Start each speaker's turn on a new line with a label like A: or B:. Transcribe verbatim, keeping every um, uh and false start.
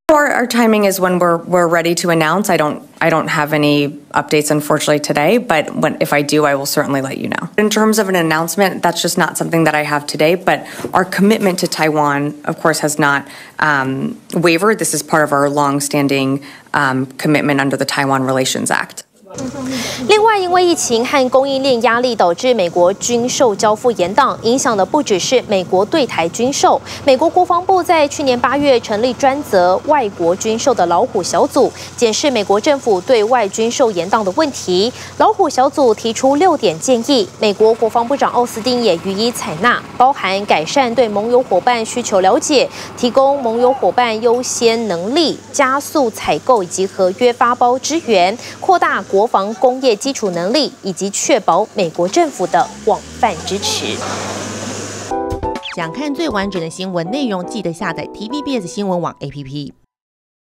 A: Our, our timing is when we're we're ready to announce. I don't I don't have any updates unfortunately today, but when if I do, I will certainly let you know. In terms of an announcement, that's just not something that I have today. But our commitment to Taiwan, of course, has not um, wavered. This is part of our long-standing um, commitment under the Taiwan Relations Act.
B: 另外，因为疫情和供应链压力，导致美国军售交付延宕，影响的不只是美国对台军售。美国国防部在去年八月成立专责外国军售的老虎小组，检视美国政府对外军售延宕的问题。老虎小组提出六点建议，美国国防部长奥斯汀也予以采纳，包含改善对盟友伙伴需求了解，提供盟友伙伴优先能力，加速采购以及合约发包支援，扩大国。 国防工业基础能力，以及确保美国政府的广泛支持。
C: 想看最完整的新闻内容，记得下载 T V B S 新闻网 A P P。